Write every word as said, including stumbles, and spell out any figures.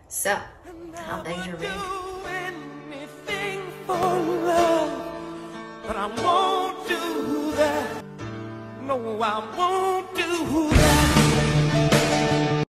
So, how big's your rig? Anything for love, but I won't do that. No, I won't do that.